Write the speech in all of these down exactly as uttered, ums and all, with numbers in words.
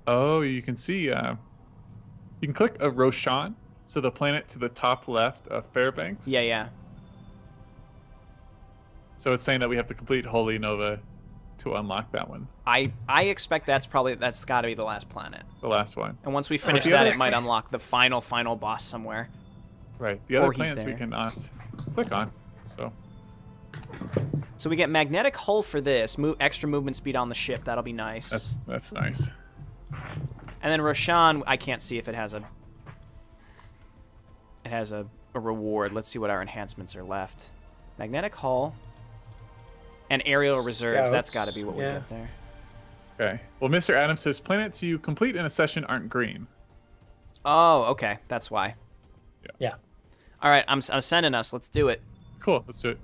Oh, you can see. Uh, you can click a Roshan, so the planet to the top left of Fairbanks. Yeah, yeah. So it's saying that we have to complete Holy Nova to unlock that one. I I expect that's probably that's got to be the last planet. The last one. And once we finish the that, other- it might unlock the final final boss somewhere. Right. The other Or he's planets we there. cannot click on. So. So we get magnetic hull for this, move extra movement speed on the ship. That'll be nice. That's that's nice. And then Roshan, I can't see if it has a it has a, a reward. Let's see what our enhancements are left. Magnetic hull and aerial reserves. That's got to be what we yeah. get there. Okay. Well, Mister Adams says planets you complete in a session aren't green. Oh, okay. That's why. Yeah. Yeah. All right, I'm, I'm sending us. Let's do it. Cool. Let's do it.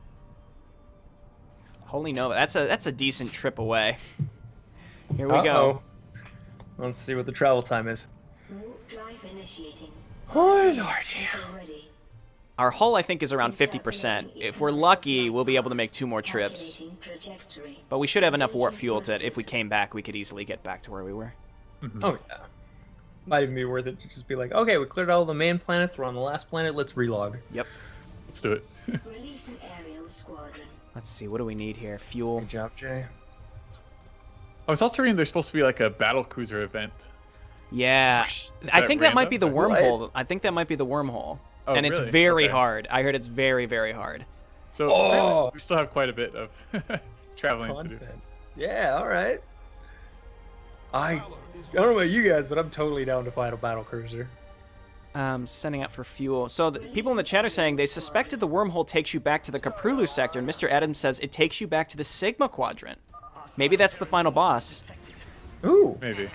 Holy Nova. That's a that's a decent trip away. Here we Uh-oh. go. Let's see what the travel time is. Warp drive initiating. Oh, lordy. Ready. Our hull, I think, is around fifty percent. If we're lucky, we'll be able to make two more trips. Calculating trajectory. But we should have enough warp fuel to, if we came back, we could easily get back to where we were. Mm-hmm. Oh, yeah. Might even be worth it to just be like, okay, we cleared all the main planets. We're on the last planet. Let's relog. Yep. Let's do it. Release an aerial squadron. Let's see. What do we need here? Fuel. Good job, Jay. I was also reading there's supposed to be like a battle cruiser event. Yeah. Is I that think that might be the random? wormhole. I think that might be the wormhole. Oh, and it's really? very Okay. hard. I heard it's very, very hard. So Oh. apparently we still have quite a bit of traveling to do. Content. Yeah, all right. I, I don't know about you guys, but I'm totally down to fight a battle cruiser. Um, sending out for fuel. So the people in the chat are saying they suspected the wormhole takes you back to the Caprulu sector, and Mister Adams says it takes you back to the Sigma quadrant. Maybe that's the final boss. Ooh. Maybe.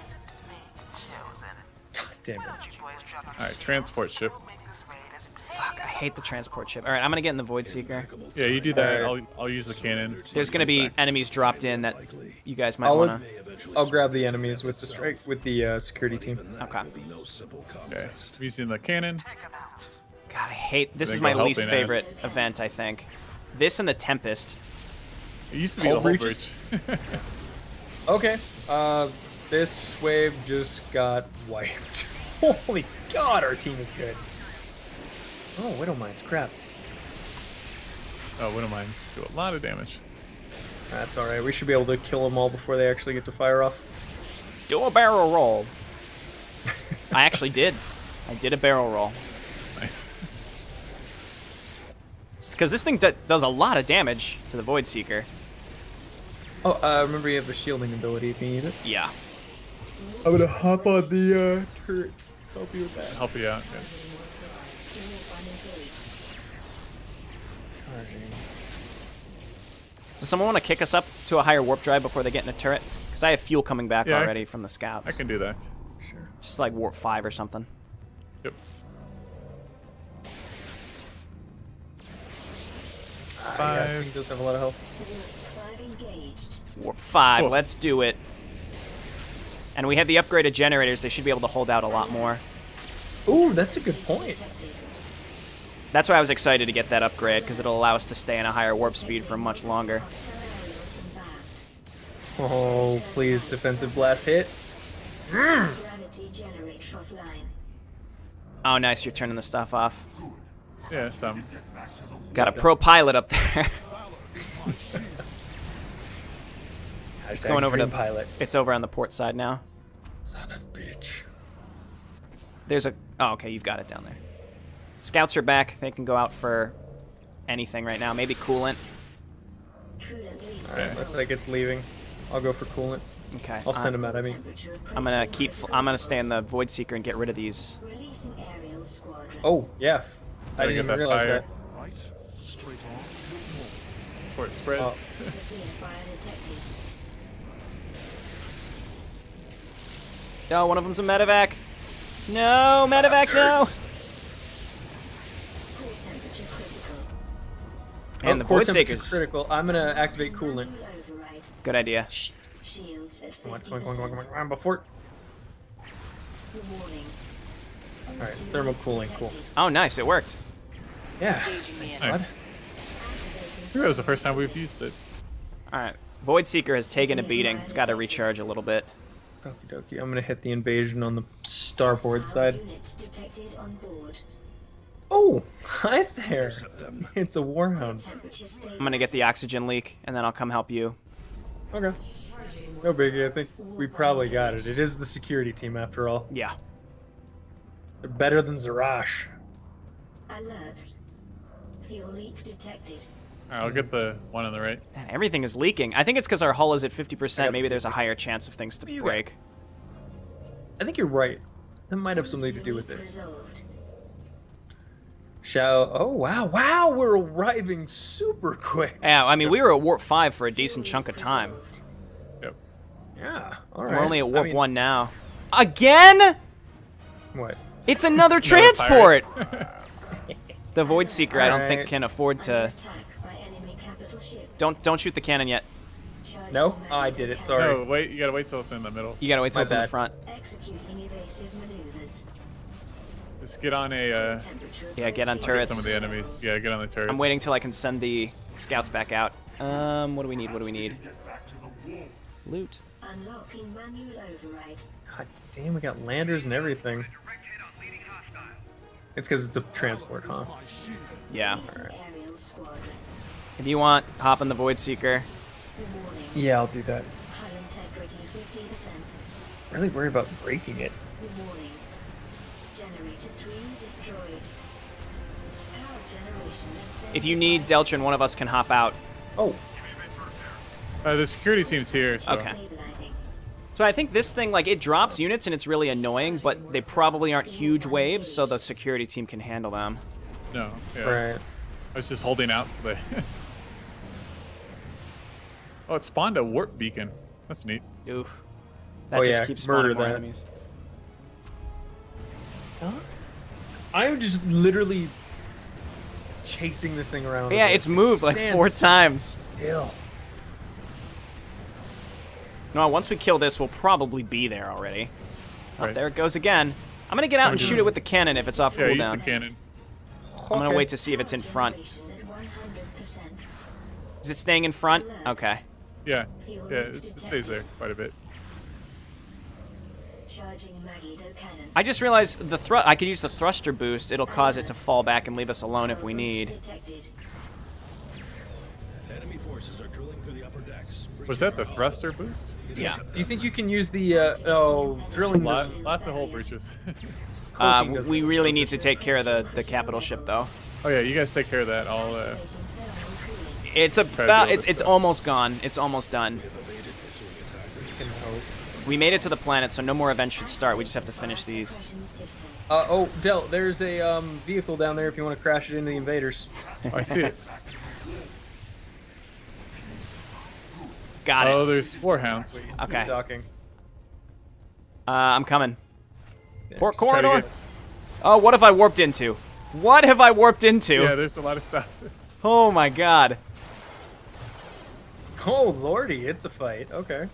God damn it. All right, transport ship. Fuck, I hate the transport ship. All right, I'm gonna get in the Void Seeker. Yeah, you do that. Alright. I'll I'll use the cannon. There's gonna be enemies dropped in that you guys might I'll, wanna. I'll grab the enemies with the strike with the uh, security team. Okay. Okay, I'm using the cannon. God, I hate. This They is go my helping least us. favorite event. I think. This and the Tempest. It used to be Hull the whole breaches? bridge. Okay. Uh, this wave just got wiped. Holy God, our team is good. Oh, Widow Mines, crap. Oh, Widow Mines do a lot of damage. That's all right. We should be able to kill them all before they actually get to fire off. Do a barrel roll. I actually did. I did a barrel roll. Nice. Because this thing d does a lot of damage to the Void Seeker. Oh, uh, remember you have the shielding ability if you need it. Yeah. I'm gonna hop on the uh, turrets. Help you with that. Help you out. Yeah. Does someone want to kick us up to a higher warp drive before they get in the turret? Because I have fuel coming back Yeah, I- already from the scouts. I can do that. Sure. Just like warp five or something. Yep. Ah, yeah, Five. so he does have a lot of health. Five engaged. Warp five. Cool. Let's do it. And we have the upgraded generators. They should be able to hold out a lot more. Ooh, that's a good point. That's why I was excited to get that upgrade, because it'll allow us to stay in a higher warp speed for much longer. Oh, please, defensive blast hit. Gravity generator offline. Oh, nice. You're turning the stuff off. Yeah, some. Got a pro pilot up there. It's going over to- pilot. It's over on the port side now. Son of a bitch. There's a... Oh, okay. You've got it down there. Scouts are back. They can go out for anything right now. Maybe coolant. Alright, looks like it's leaving. I'll go for coolant. Okay. I'll send I'm, him out, I mean. I'm gonna keep... I'm gonna stay in the Void Seeker and get rid of these. Releasing aerial squadron. Oh, yeah. I Gotta didn't get even that realize fire. that. Before it spreads. Oh. Severe fire detected. Oh, one of them's a medevac. No, medevac, no! Core temperature critical. And the Oh, core Void temperature Seekers. critical. I'm gonna activate coolant. Override. Good idea. Shields at Come on, fifty come on, come on, come on, percent. come on, before. Warning. Alright, thermal cooling, cool. Oh, nice. It worked. Yeah. Nice. What? I think that was the first time we've used it. All right. Void Seeker has taken a beating. It's got to recharge a little bit. Okie dokie. I'm gonna hit the invasion on the starboard side. Units detected on board. Oh, hi there. It's a warhound. Temperature stable. I'm gonna get the oxygen leak, and then I'll come help you. Okay. No biggie. I think we probably got it. It is the security team after all. Yeah. They're better than Zarash. Alert. Fuel leak detected. Alright, I'll get the one on the right. Man, everything is leaking. I think it's because our hull is at fifty percent. Maybe there's a higher chance of things to You got- break. I think you're right. That might have something to do with it. Resolved. Shall... Oh, wow. Wow, we're arriving super quick. Yeah, I mean, we were at warp five for a decent chunk of time. Yep. Yeah, all right. We're only at I warp mean, one now. Again? What? It's another Another transport. pirate. The Void Seeker, I don't think Alright. can afford to. Attack by enemy capital ship. Don't don't shoot the cannon yet. Charging No? magneto Oh, I did it, cannon. sorry. No, wait, you gotta wait till it's in the middle. You gotta wait till My it's in the bad. front. Executing evasive maneuvers. Just get on a, uh, Temperature Yeah, get on approaching turrets. some of the enemies. Yeah, get on the turrets. I'm waiting till I can send the scouts back out. Um, what do we need? What do we need? Loot. Unlocking manual override. God damn, we got landers and everything. It's because it's a transport, huh? Yeah. Recent aerial squadron. If you want, hop in the Void Seeker. Warning. Yeah, I'll do that. Hull integrity fifty percent. Really worry about breaking it. Warning. Generator three destroyed. Power generation at If you need Deltrin, one of us can hop out. Oh, Uh, the security team's here, so. Okay. stabilizing. So I think this thing, like, it drops units and it's really annoying, but they probably aren't huge waves, so the security team can handle them. No, yeah. right. I was just holding out till they... Oh, it spawned a warp beacon. That's neat. Oof. That Oh, just yeah, keeps spawning murder more that. enemies. Huh? I'm just literally chasing this thing around. Yeah, a bit. it's moved like Stand four times. Still. No, once we kill this, we'll probably be there already. Oh, Right. there it goes again. I'm gonna get out and shoot it with the cannon if it's off Yeah, use the cooldown. cannon. I'm gonna Okay. wait to see if it's in front. Generation at one hundred percent. Is it staying in front? Okay. Yeah, yeah, it it stays there quite a bit. Charging magneto cannon. I just realized the thr I could use the thruster boost. It'll cause it to fall back and leave us alone if we need. Detected. Enemy forces are drilling through the upper decks. Was that the thruster boost? Yeah. Do you think you can use the, uh, oh, drilling Lot, this? lots of hole breaches. Uh, Cloaking doesn't we work. really need to take care of the, the capital ship, though. Oh yeah, you guys take care of that. I'll, uh, Station thermal cooling. It's to about deal it's with it's this. almost gone. It's almost done. Can hope. We made it to the planet, so no more events should start. We just have to finish these. Suppression system. Uh, oh, Del, there's a um, vehicle down there if you want to crash it into the invaders. oh, I see it. Got Oh, it. there's warhounds. Okay. Keep talking. Uh, I'm coming. Yeah, Port Try to corridor. get- Oh, what have I warped into? What have I warped into? Yeah, there's a lot of stuff. Oh my god. Oh, lordy, it's a fight. Okay.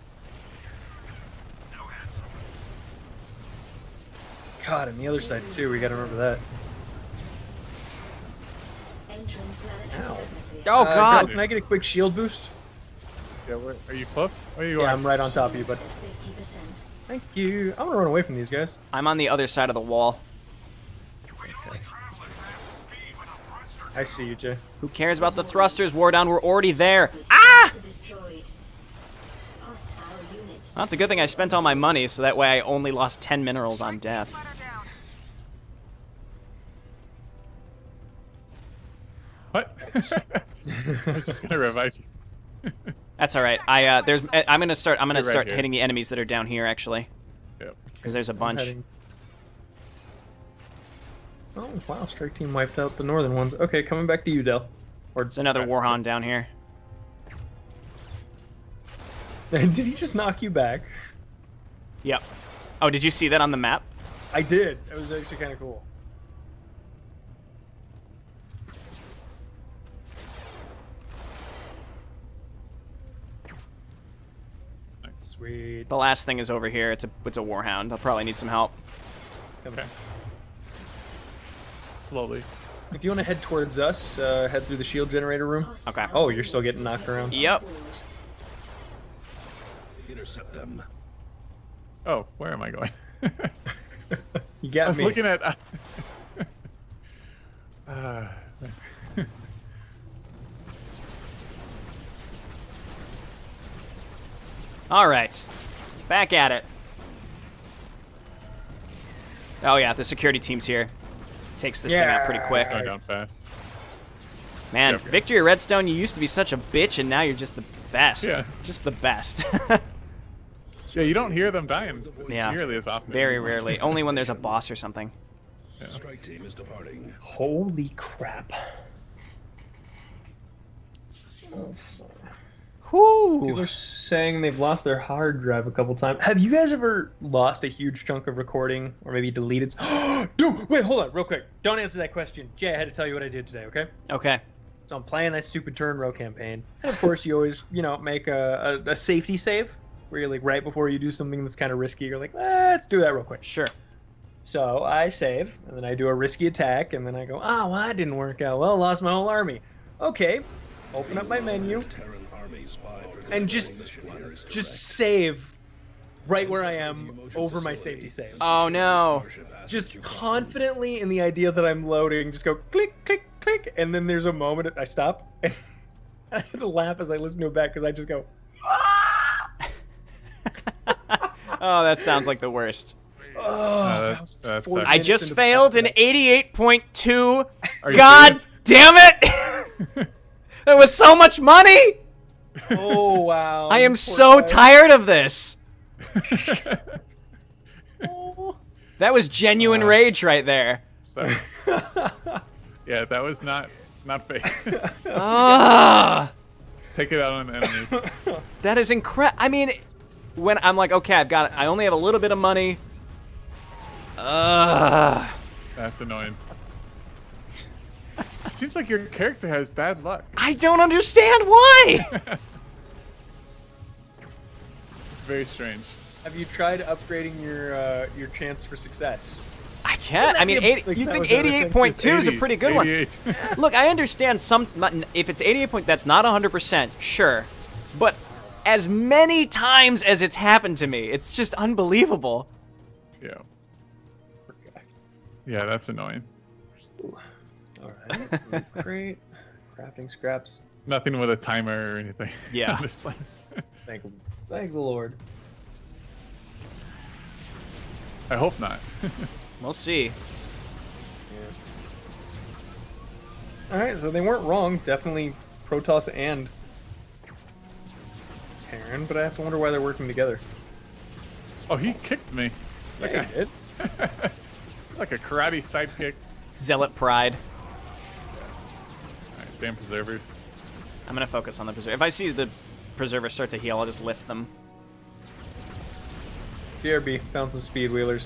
God, and the other side too. We gotta remember that. Entering planetary Ow. atmosphere. Oh Uh, god. Del, can I get a quick shield boost? Yeah, where, are you close? Oh, you Yeah, are. I'm right on top of you, but fifty percent. thank you. I'm gonna run away from these guys. I'm on the other side of the wall. I see you, Jay. Who cares about the thrusters? War down. We're already there. Ah! Destroyed. Hostile units. Well, that's a good thing I spent all my money, so that way I only lost ten minerals on death. What? I was just gonna revive you. That's all right. I uh, there's I'm gonna start. I'm gonna You're right start here. hitting the enemies that are down here actually, Yep. because there's a I'm bunch. heading- Oh, wow, strike team wiped out the northern ones. Okay, coming back to you, Del. Or There's another Warhound down here. Did he just knock you back? Yep. Oh, did you see that on the map? I did. It was actually kind of cool. Sweet. The last thing is over here. It's a it's a Warhound. I'll probably need some help. Okay. Slowly. If you want to head towards us, uh, head through the shield generator room. Okay. Oh, you're still getting knocked around. Yep. Intercept them. Oh, where am I going? You got I was me. looking at. uh, All right, back at it. Oh yeah, the security team's here. Takes this thing out pretty quick. it's going down fast. Man, Joke, guys. Victory at Redstone, you used to be such a bitch, and now you're just the best. Yeah. Just the best. Yeah, you don't hear them dying Yeah. nearly as often. Very anymore. rarely. Only when there's a boss or something. Yeah. Strike team is departing. Holy crap. People Whoo! are saying they've lost their hard drive a couple times. Have you guys ever lost a huge chunk of recording or maybe deleted? Dude, wait, hold on, real quick. Don't answer that question. Jay, I had to tell you what I did today, okay? Okay. So I'm playing that stupid turn row campaign. And of course, you always, you know, make a, a, a safety save where you're like, right before you do something that's kind of risky, you're like, let's do that real quick. Sure. So I save, and then I do a risky attack, and then I go, oh, well, that didn't work out. Well, lost my whole army. Okay, open up my menu, Terran armies vie for and just, controlling missionaries just direct. save right where I am over my safety save. Oh no. Just confidently in the idea that I'm loading, just go click, click, click, and then there's a moment I stop, and I had to laugh as I listen to it back because I just go, ah! Oh, that sounds like the worst. Oh, that- that was that forty sucks. I minutes just into failed an the- eighty-eight point two. Are you God serious? damn it! That was so much money! Oh, wow. I am Poor so guy. tired of this. Oh. That was genuine Uh, rage right there. So, yeah, that was not not fake. Ah, Just take it out on the enemies. that is incredible. I mean, when I'm like, okay, I've got, I only have a little bit of money. Ugh. That's annoying. Seems like your character has bad luck. I don't understand why. It's very strange. Have you tried upgrading your uh, your chance for success? I can't. I mean, be a- eighty, like, you that think was another thing. eighty-eight point two is a eighty, pretty good one. eighty-eight. Look, I understand some. not- If it's eighty-eight point, that's not one hundred percent, sure. But as many times as it's happened to me, it's just unbelievable. Yeah. Yeah, that's annoying. All right, great. Crafting scraps. Nothing with a timer or anything. Yeah. on this one. Thank, thank the Lord. I hope not. We'll see. Yeah. All right, so they weren't wrong. Definitely Protoss and Terran, but I have to wonder why they're working together. Oh, he kicked me. Like, Yeah, a, he did. like a karate sidekick. Zealot pride. Alright, damn preservers. I'm gonna focus on the preserver. If I see the preserver start to heal, I'll just lift them. B R B found some speed wheelers.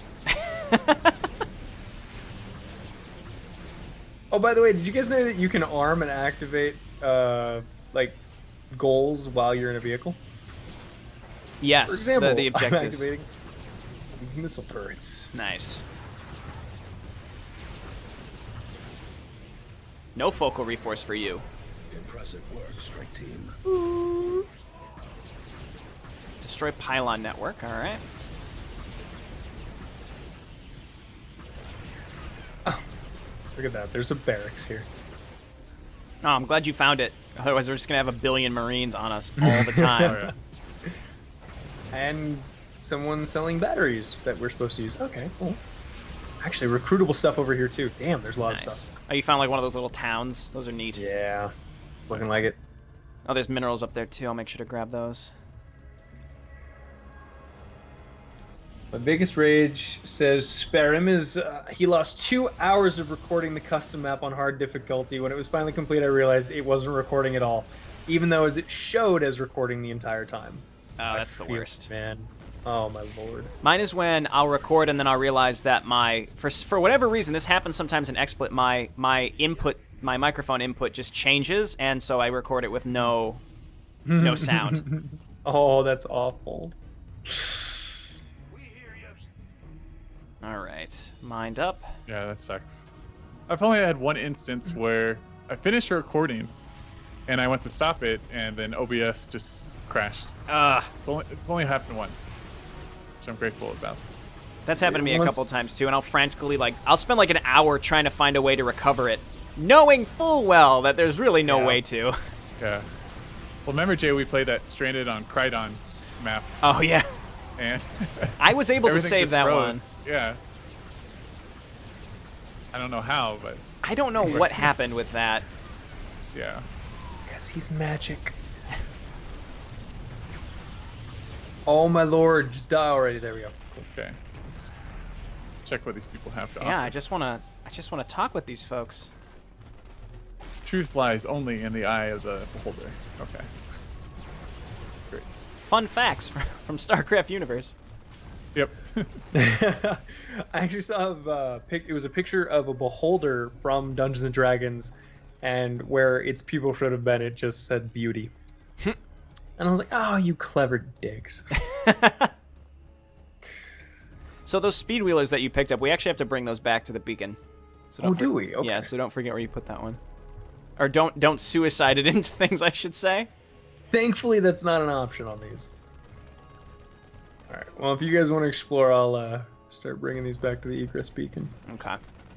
Oh, by the way, did you guys know that you can arm and activate uh, like goals while you're in a vehicle? Yes, For example, the, the I'm objectives. activating these missile turrets. Nice. No focal reforce for you. Impressive work, strike team. Destroy pylon network, alright. Look at that. There's a barracks here. Oh, I'm glad you found it. Otherwise, we're just gonna have a billion Marines on us all the time. Oh, yeah. And someone selling batteries that we're supposed to use. Okay, cool. Actually, recruitable stuff over here too. Damn, there's a lot of Nice. stuff. Oh, you found like one of those little towns? Those are neat. Yeah, it's looking like it. Oh, there's minerals up there too. I'll make sure to grab those. My biggest rage says spare him is uh, he lost two hours of recording the custom map on hard difficulty. When it was finally complete, I realized it wasn't recording at all, even though as it showed as recording the entire time. Oh, that's the Feel- worst. man. Oh my lord. Mine is when I'll record and then I'll realize that my for for whatever reason this happens sometimes in XSplit. My my input my microphone input just changes, and so I record it with no no sound. Oh, that's awful. All right, mind up. Yeah, that sucks. I've only had one instance where I finished a recording and I went to stop it and then O B S just crashed. Ugh. It's only it's only happened once. which I'm grateful about. That's happened to me a Once- couple of times too, and I'll frantically like I'll spend like an hour trying to find a way to recover it, knowing full well that there's really no Yeah. way to. Yeah. Well, remember, Jay, we played that Stranded on Krydon map, Oh yeah, and I was able to everything save just that froze. one. Yeah. I don't know how, but I don't know what happened with that. yeah. Because he's magic. Oh my lord, just die already. There we go. Okay. Let's check what these people have to Yeah, I offer. just wanna I just wanna talk with these folks. Truth lies only in the eye of the beholder. Okay. Great. Fun facts from, from Starcraft Universe. Yep. I actually saw a uh, pic. It was a picture of a beholder from Dungeons and Dragons, and where its pupil should have been, it just said beauty. And I was like, "Oh, you clever dicks!" So those speed wheelers that you picked up, we actually have to bring those back to the beacon. So don't Oh, do we? Yeah, Okay. so don't forget where you put that one. Or don't don't suicide it into things, I should say. Thankfully, that's not an option on these. All right. Well, if you guys want to explore, I'll uh, start bringing these back to the egress beacon. Okay.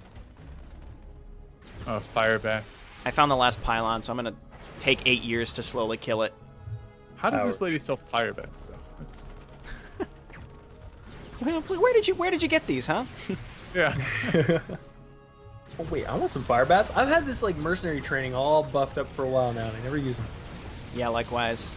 Oh, fire bats. I found the last pylon, so I'm gonna take eight years to slowly kill it. How does Ouch. this lady sell fire bat stuff? That's, Well, it's like, where did you where did you get these, huh? yeah. Oh wait, I want some fire bats. I've had this like mercenary training all buffed up for a while now, and I never use them. Yeah, likewise.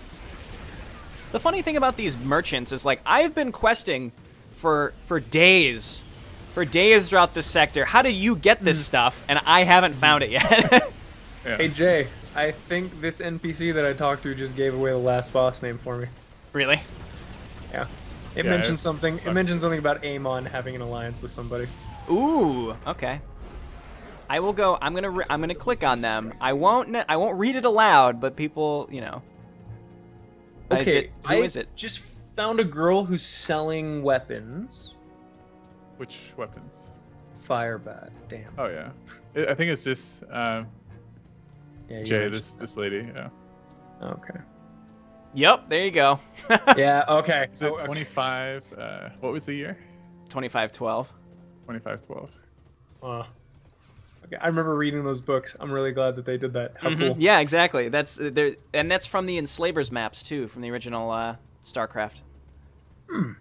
The funny thing about these merchants is, like, I've been questing for for days, for days throughout this sector. How do you get this stuff? And I haven't found it yet. Yeah. Hey Jay, I think this N P C that I talked to just gave away the last boss name for me. Really? Yeah. It Yeah, mentioned it's- something. It mentioned something about Amon having an alliance with somebody. Ooh, okay. I will go. I'm gonna. Re I'm gonna click on them. I won't. I won't read it aloud, but people, you know. Uh, Okay, is it, who I is it? just found a girl who's selling weapons. Which weapons? Fire bat. Damn. Oh yeah. I I think it's this um, Yeah, you Jay, mentioned this this lady. Yeah. that. Okay. Yep. There you go. Yeah. Okay. Is it Oh, okay. twenty-five? Uh, what was the year? Twenty-five twelve. twenty-five twelve. Uh, okay. I remember reading those books. I'm really glad that they did that. How cool. Yeah, exactly. That's there, and that's from the Enslavers maps too, from the original uh, Starcraft. Hmm.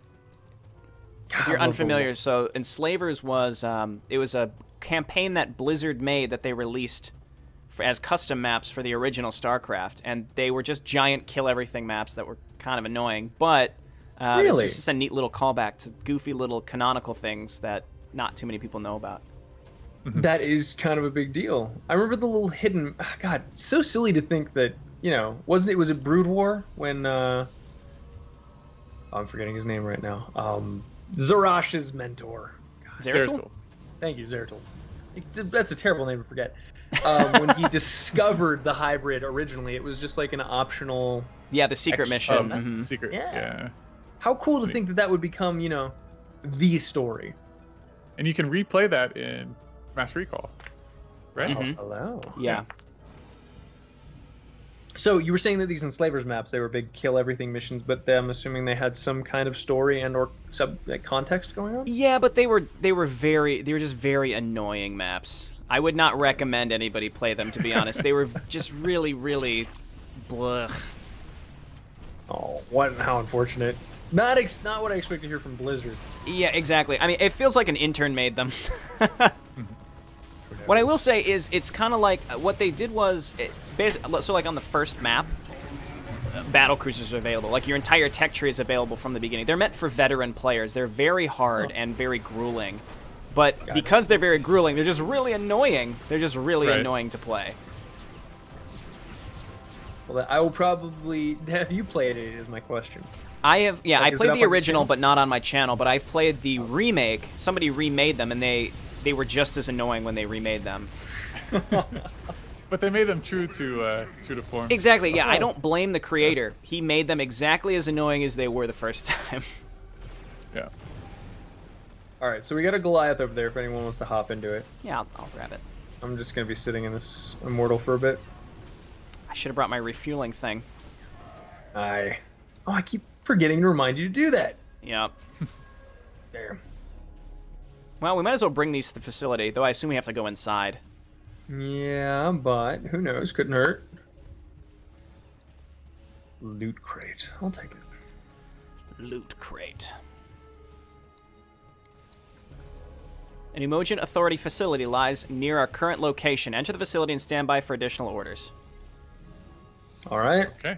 If you're unfamiliar, so Enslavers was um, it was a campaign that Blizzard made that they released for, as custom maps for the original Starcraft, and they were just giant kill everything maps that were kind of annoying. But uh, Really? it's just a neat little callback to goofy little canonical things that not too many people know about. That is kind of a big deal. I remember the little hidden. God, it's so silly to think that, you know, wasn't it? Was it Brood War when? Uh, I'm forgetting his name right now. Um, Zarash's mentor. Zeratul? Thank you, Zeratul. That's a terrible name to forget. Um, when he discovered the hybrid originally, it was just like an optional. Yeah, the secret Extra- mission. Oh, mhm. secret. Yeah. Yeah. How cool to Sweet. think that that would become, you know, the story. And you can replay that in Mass Recall, right? Mhm. Hello. Yeah. So you were saying that these enslavers maps, they were big kill everything missions, but I'm assuming they had some kind of story and or sub like, context going on. Yeah, but they were they were very they were just very annoying maps. I would not recommend anybody play them, to be honest. They were just really, really blech. Oh, what? How unfortunate. Not ex not what I expect to hear from Blizzard. Yeah, exactly. I mean, it feels like an intern made them. What I will say is, it's kind of like what they did was, it, basi- so like on the first map, uh, battle cruisers are available. Like your entire tech tree is available from the beginning. They're meant for veteran players. They're very hard Oh. and very grueling. But Got it. because they're very grueling, they're just really annoying. They're just really Right. annoying to play. Well, I will probably have you played it. Is my question. I have, yeah, Like, I is it played up the on your original, channel? but not on my channel. But I've played the remake. Somebody remade them, and they they were just as annoying when they remade them. But they made them true to uh, true to form. Exactly. Yeah, I Oh. don't blame the creator. He made them exactly as annoying as they were the first time. Yeah. All right, so we got a Goliath over there. If anyone wants to hop into it, Yeah, I'll, I'll grab it. I'm just gonna be sitting in this immortal for a bit. I should have brought my refueling thing. I oh, I keep forgetting to remind you to do that. Yep. There. Well, we might as well bring these to the facility, though I assume we have to go inside. Yeah, but who knows? Couldn't hurt. Loot crate. I'll take it. Loot crate. An Emojian Authority facility lies near our current location. Enter the facility and stand by for additional orders. All right. Okay.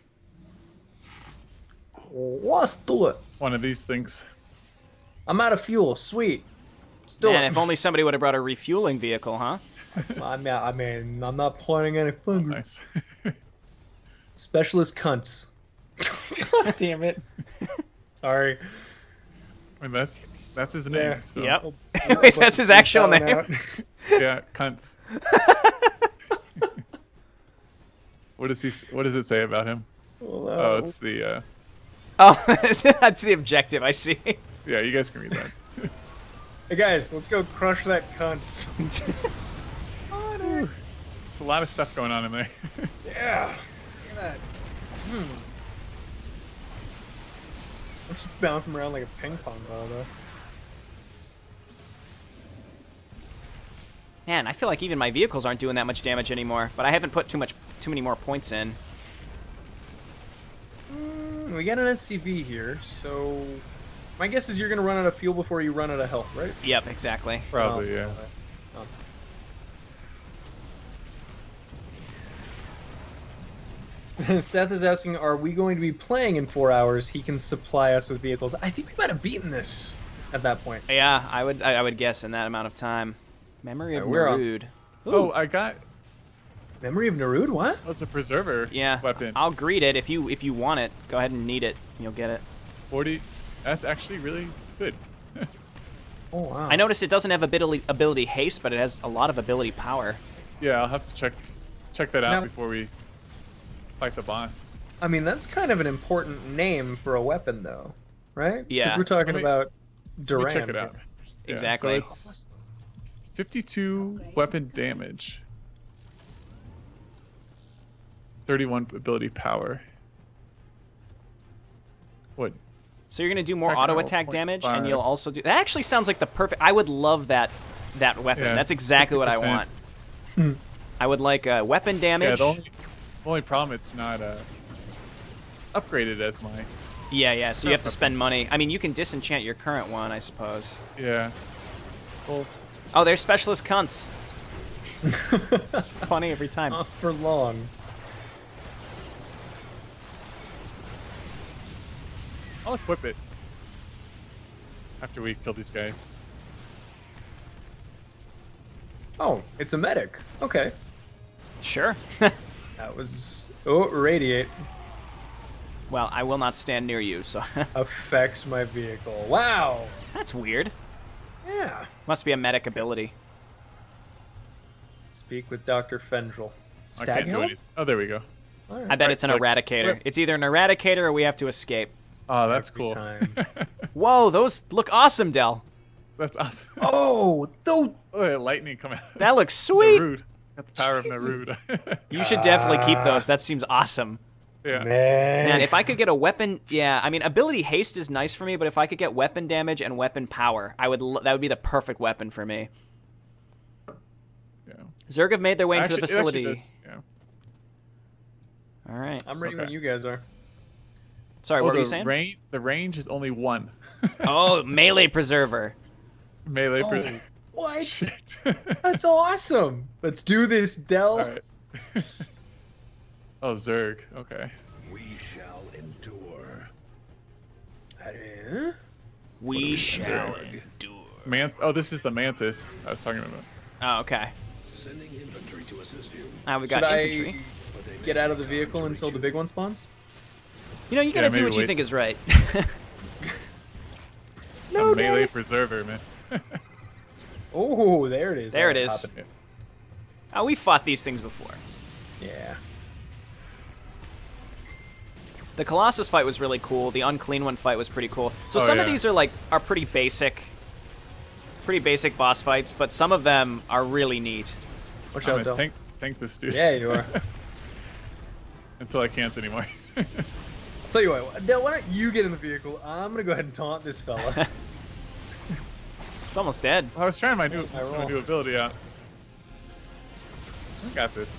Let's do it. One of these things. I'm out of fuel. Sweet. Let's do Man, it. if only somebody would have brought a refueling vehicle, huh? I mean, I mean, I'm not pointing any fingers. Nice. Specialist cunts. God damn it. Sorry. I mean, that's that's his name. Yeah. So. Yep. Wait, that's his actual That one name. out. Yeah, cunts. What does he? What does it say about him? Well, Oh, uh, it's the. Uh, Oh, that's the objective, I see. yeah, you guys can read that. Hey guys, let's go crush that cunt. It's a lot of stuff going on in there. Yeah. Look at that. Hmm. I'm just bouncing around like a ping pong ball, though. Man, I feel like even my vehicles aren't doing that much damage anymore, but I haven't put too much, too many more points in. Mm, we got an S C V here, so my guess is you're gonna run out of fuel before you run out of health, right? Yep, exactly. Probably, Oh, yeah. okay. Oh. Seth is asking, are we going to be playing in four hours? He can supply us with vehicles. I think we might have beaten this at that point. Yeah, I would, I, I would guess in that amount of time. Memory of Alright, we're on- Narud. Oh, I got. Memory of Narud? What? Oh, it's a preserver Yeah, weapon. I'll greet it if you if you want it. Go ahead and need it. You'll get it. forty. That's actually really good. Oh wow. I noticed it doesn't have ability ability haste, but it has a lot of ability power. Yeah, I'll have to check check that out Now- before we fight the boss. I mean, that's kind of an important name for a weapon, though, right? 'Cause Yeah. we're talking Let me- about Let me Duran. check it out. Yeah, Exactly. So it's fifty-two weapon damage. thirty-one ability power. What? So you're gonna do more Technical auto attack damage, and point you'll five. also do. That actually sounds like the perfect. I would love that that weapon. Yeah, That's exactly what I fifty want. percent. I would like uh, weapon Yeah, damage. the only, the only problem it's not uh, upgraded as my. Yeah, yeah. So you have to Okay. spend money. I mean, you can disenchant your current one, I suppose. Yeah. Well, Oh, they're specialist cunts. It's funny every time. Not for long. I'll equip it after we kill these guys. Oh, it's a medic. Okay. Sure. That was... Oh, radiate. Well, I will not stand near you, so Affects my vehicle. Wow. that's weird. Yeah. Must be a medic ability. Speak with Doctor Fendrel. I can't Stag do help? anything. Oh, there we go. All right. I bet it's an like- eradicator. It's either an eradicator or we have to escape. Oh, that's Every cool. time. Whoa, those look awesome, Del. That's awesome. Oh, though. Oh, yeah, lightning coming out. That looks sweet. Narud. Got the power of Narud. You should definitely keep those. That seems awesome. yeah. Man. Man, if I could get a weapon, yeah, I mean, ability haste is nice for me, but if I could get weapon damage and weapon power, I would. Lo- that would be the perfect weapon for me. Yeah. Zerg have made their way into Actually- the it actually facility. does, yeah. All right. I'm ready Okay. when you guys are. Sorry, Oh, what were the you saying? Range, the range is only one. Oh, melee preserver. Melee. Oh, per- what? Shit. That's awesome. Let's do this, Del. All right. Oh, Zerg. Okay. We shall endure. Uh, We shall Zerg? endure. Man. Oh, this is the Mantis I was talking about. Oh, okay. Sending infantry to assist you. Now we got Should infantry. But they may get out of the take time vehicle to until reach the big one spawns? You know, you gotta Yeah, do maybe what you wait. think is right. No, a melee Daddy. preserver, man. Oh, there it is. There Oh, it is. popping it. Oh, we fought these things before. Yeah. The Colossus fight was really cool. The Unclean One fight was pretty cool. So Oh, some of yeah. these are like are pretty basic, pretty basic boss fights, but some of them are really neat. Watch I'm out, gonna Del. tank, tank this dude. Yeah, you are. Until I can't anymore. Tell you what, Dale, why don't you get in the vehicle? I'm gonna go ahead and taunt this fella. It's almost dead. I was trying my new, I roll. my new ability out. I got this.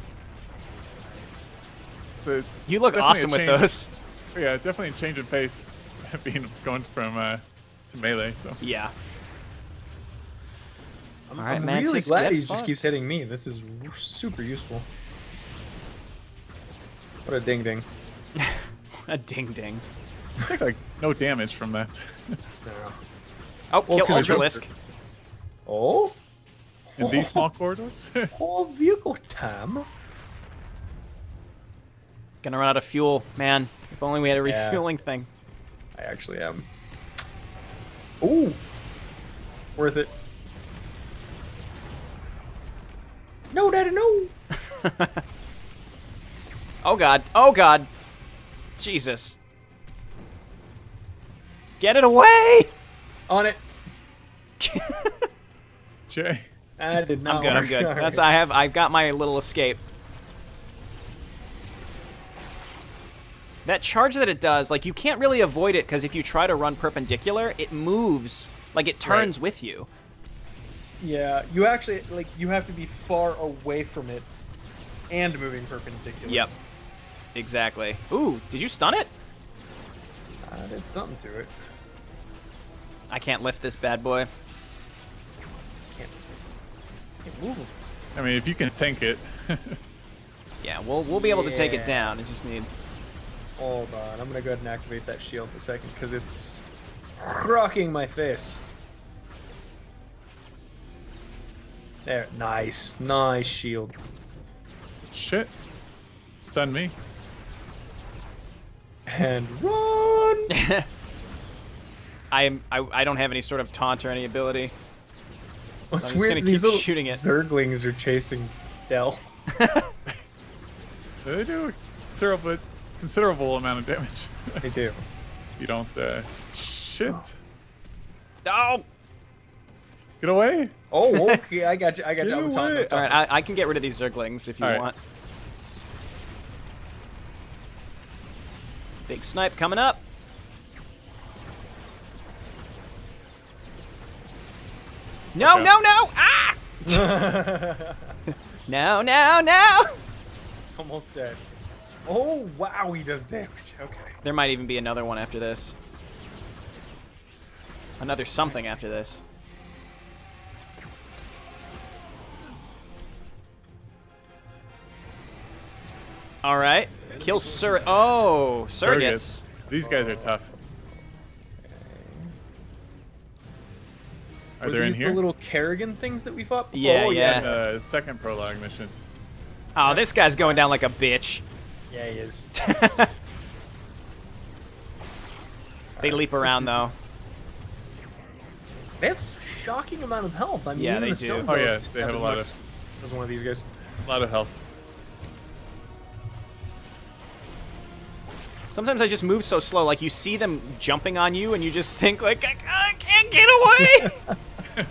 So You look definitely awesome a with change- those. Yeah, definitely a change in pace, being going from uh, to melee. So Yeah. I'm, All right, I'm Mantis, really glad get he just fucked. keeps hitting me. This is super useful. What a ding ding. A ding ding. I take like no damage from that. No. Oh, Well, kill 'cause Ultralisk. Oh? In these small corridors. Oh, vehicle time. Gonna run out of fuel, man. If only we had a Yeah. refueling thing. I actually am. Ooh. Worth it. No, daddy, no. Oh god. Oh god. Jesus. Get it away! On it. Jay. I did not I'm good, I'm work. good. All That's right. I have I've got my little escape. That charge that it does, like you can't really avoid it because if you try to run perpendicular, it moves. Like it turns Right. with you. Yeah, you actually, like, you have to be far away from it and moving perpendicular. Yep. Exactly. Ooh, did you stun it? I did something to it. I can't lift this bad boy. Can't, can't move him. I mean, if you can tank it. Yeah, we'll we'll be able to take it Yeah. down. I just need Hold on, I'm gonna go ahead and activate that shield in a second because it's rocking my face. There, nice, nice shield. Shit. Stun me. And run! I am I, I don't have any sort of taunt or any ability. What's I'm just weird? gonna These keep little shooting it. Zerglings are chasing Del. They do a considerable, considerable amount of damage. They do. If you don't. Uh, shit. Oh! Get away. Oh, okay, I got you. I got you. Get I'm taunting, away. I'm taunting. Alright, I, I can get rid of these Zerglings if you All right. want. Big snipe coming up. No, Okay. no, no! Ah! No, no, no! It's almost dead. Oh, wow, he does damage. Okay. There might even be another one after this. Another something after this. All right. Kill Sur. Oh, surrogates. These guys are tough. Are Were they in these here? the little Kerrigan things that we fought before? Yeah, Oh, yeah. Uh, second prologue mission. Oh, this guy's going down like a bitch. Yeah, he is. They leap around though. They have a shocking amount of health. I mean, Yeah, even they the do. Stone Oh, yeah, Zealots they have as a lot much of- as one of these guys. A lot of health. Sometimes I just move so slow, like you see them jumping on you, and you just think like, I, I can't get away.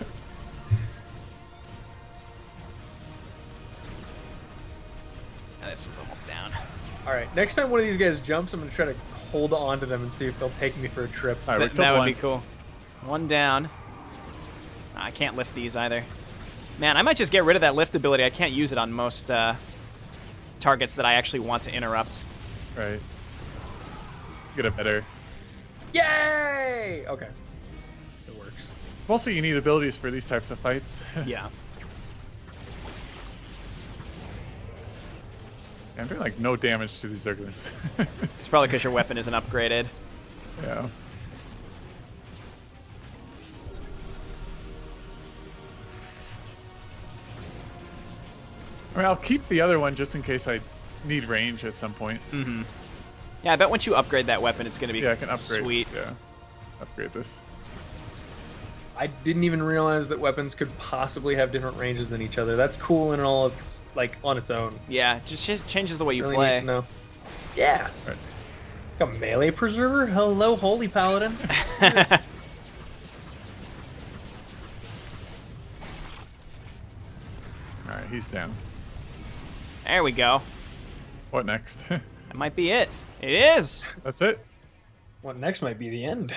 This one's almost down. All right, next time one of these guys jumps, I'm gonna try to hold on to them and see if they'll take me for a trip. All right, we Th- killed that would one. be cool. One down. I can't lift these either. Man, I might just get rid of that lift ability. I can't use it on most uh, targets that I actually want to interrupt. Right. Get a better. Yay! Okay, it works. Mostly you need abilities for these types of fights. Yeah. I'm doing like no damage to these Zerglings. It's probably because your weapon isn't upgraded. Yeah. I mean, I'll keep the other one just in case I need range at some point. Mm-hmm. Yeah, I bet once you upgrade that weapon, it's going to be Yeah, I can upgrade. sweet. Yeah. Upgrade this. I didn't even realize that weapons could possibly have different ranges than each other. That's cool in all of its, like on its own. Yeah, just, just changes the way you really play. need to know. Yeah. Right. Like a melee preserver? Hello, holy paladin. Alright, he's down. There we go. What next? That might be it. It is. That's it. What next might be the end.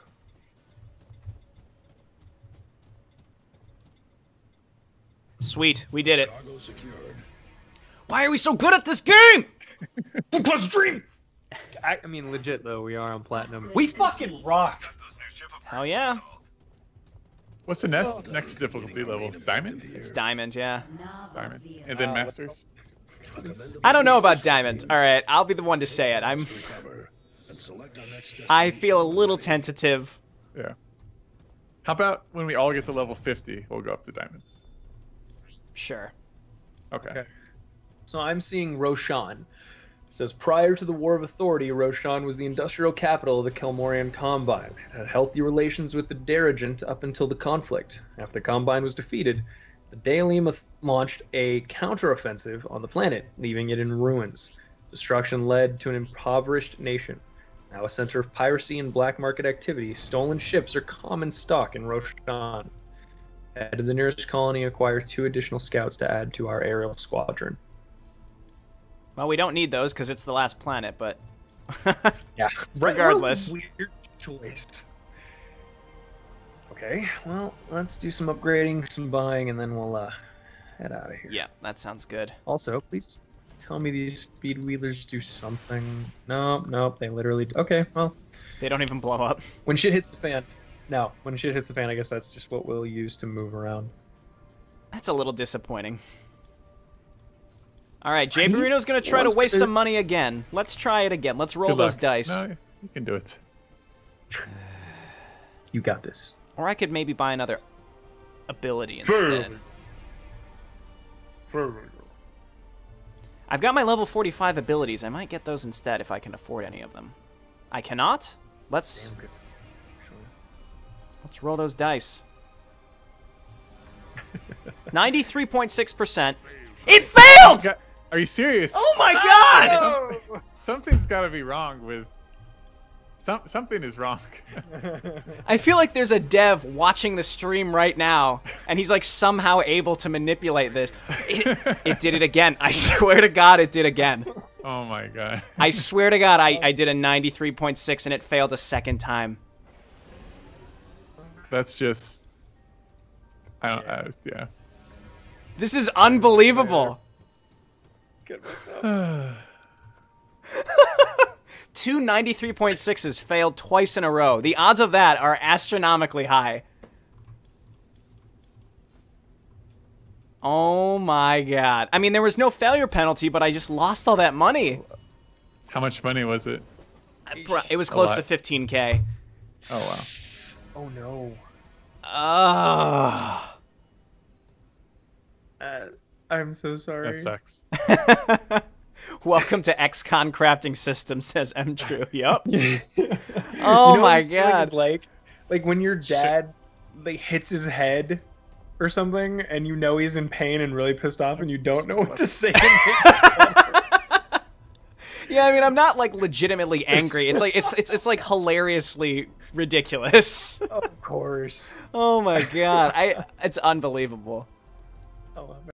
Sweet, we did it. Cargo secured. Why are we so good at this game? Plus dream. I, I mean, legit though, we are on platinum. We fucking rock. Hell yeah. What's the next next difficulty level? Diamond? It's Diamond, yeah. Diamond. And then Masters? I don't know about Diamond. Alright, I'll be the one to say it. I'm. Recover and select our next I destination. feel a little tentative. Yeah. How about when we all get to level fifty, we'll go up to Diamond? Sure. Okay. Okay. So I'm seeing Roshan. It says, prior to the War of Authority, Roshan was the industrial capital of the Kelmorian Combine. It had healthy relations with the Darigent up until the conflict. After the Combine was defeated, the Daelim launched a counteroffensive on the planet, leaving it in ruins. Destruction led to an impoverished nation. Now a center of piracy and black market activity, stolen ships are common stock in Roshan. Head to the nearest colony, acquire two additional scouts to add to our aerial squadron. Well, we don't need those because it's the last planet, but Yeah. Regardless. What a weird choice. Okay, well, let's do some upgrading, some buying, and then we'll uh, head out of here. yeah, that sounds good. Also, please tell me these speed wheelers do something. Nope, nope, they literally. Okay, well, They don't even blow up. when shit hits the fan. No, when shit hits the fan, I guess that's just what we'll use to move around. That's a little disappointing. All right, Jayborino's gonna try to What's waste the- some money again. Let's try it again. Let's roll Good those luck. dice. No, you can do it. You got this. Or I could maybe buy another ability instead. I've got my level forty-five abilities. I might get those instead if I can afford any of them. I cannot? Let's Damn good. let's roll those dice. ninety-three point six percent. It failed! Got- Are you serious? Oh my god! Oh! Something's got to be wrong with. Some something is wrong. I feel like there's a dev watching the stream right now, and he's like somehow able to manipulate this. It, it did it again. I swear to God, it did again. Oh my god. I swear to God, I, I did a ninety-three point six and it failed a second time. That's just. I don't. I, yeah. This is unbelievable. Get myself. Two ninety-three point sixes failed twice in a row. The odds of that are astronomically high. Oh my god. I mean, there was no failure penalty, but I just lost all that money. How much money was it? It was close lot. to fifteen K. Oh wow. Oh no. Ugh. Uh, I'm so sorry. That sucks. Welcome to X-Con Crafting System, says M True. Yup. Oh Oh my god. Like, like when your dad like hits his head or something, and you know he's in pain and really pissed off, and you don't know what to say. Yeah, I mean, I'm not like legitimately angry. It's like it's it's it's like hilariously ridiculous. Of course. Oh my god. I it's unbelievable. I love it.